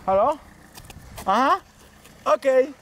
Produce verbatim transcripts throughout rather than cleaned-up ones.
Halo? Aha, okej. Okay.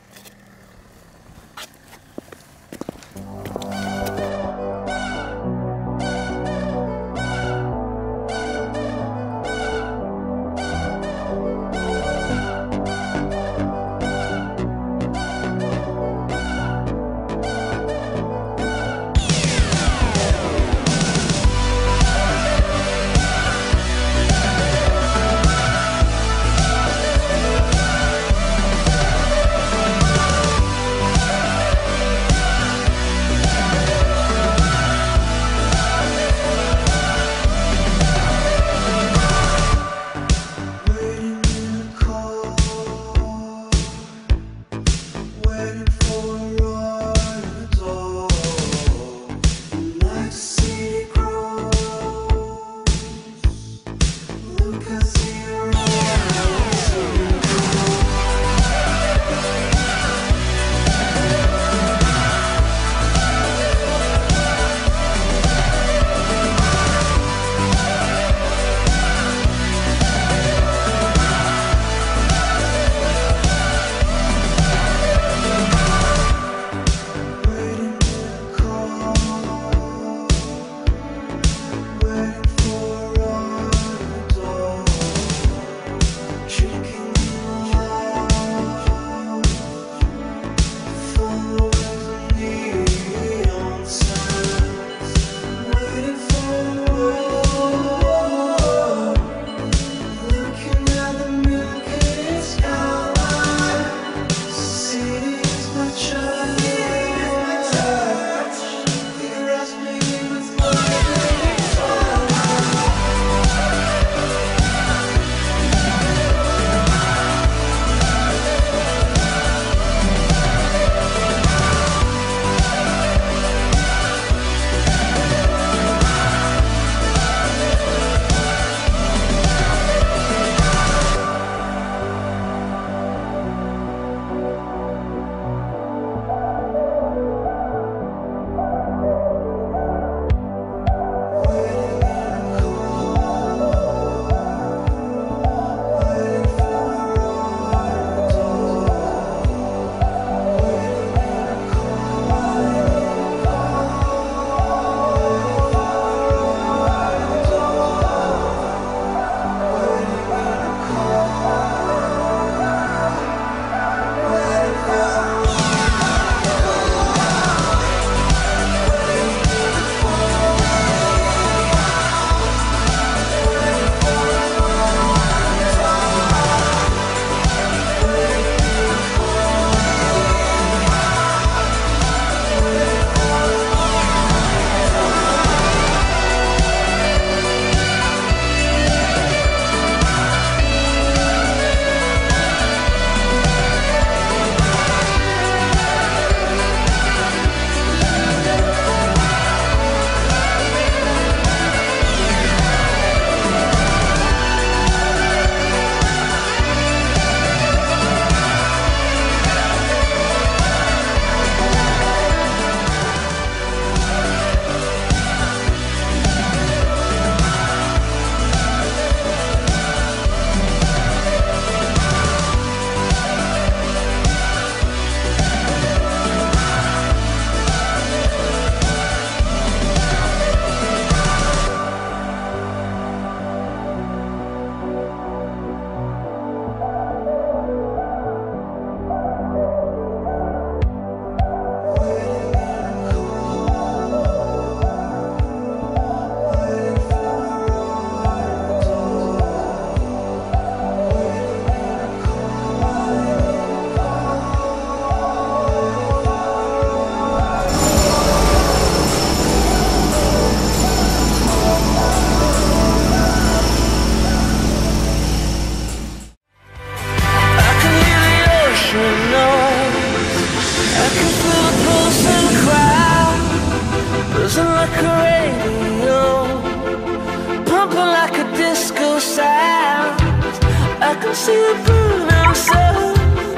I can see it burning sun,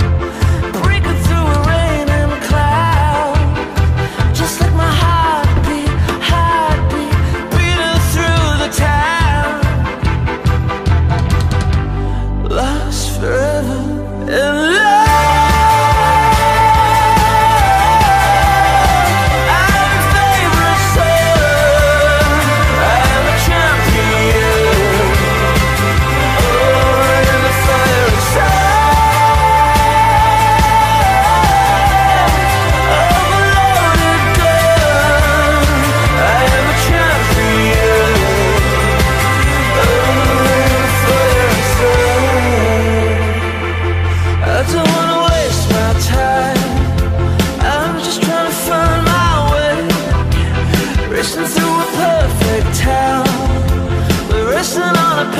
breaking through a rain and a cloud, just like my heartbeat, heartbeat, beating through the town, lost forever.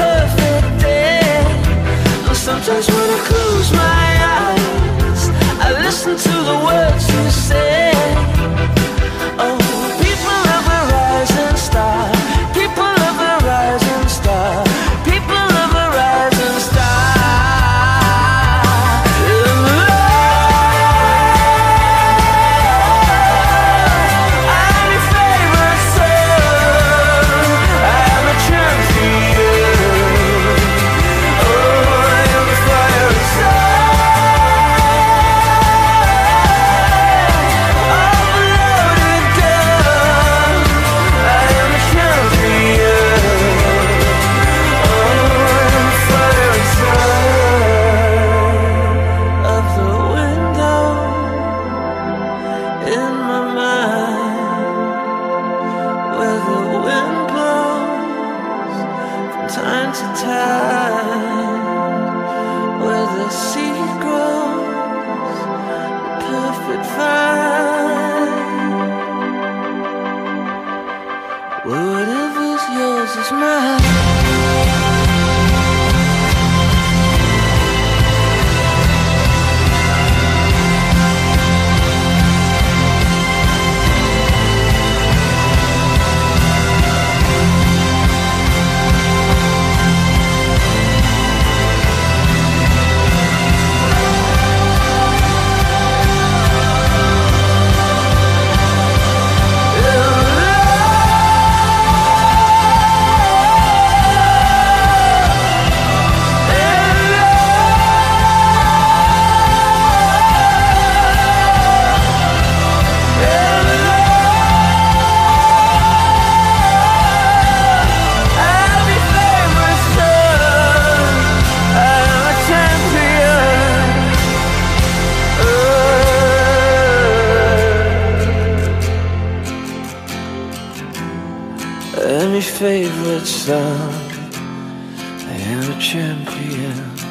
perfect day. And sometimes when I close my eyes, I listen to the words you say. Oh, people of the rising star, people of the rising star, people of the rising star. In love, I'm your favorite son, I'm a champion. Oh, I am the fire time to time, where the sea grows the perfect vine, where whatever's yours is mine. I'm your favorite son, I am a champion.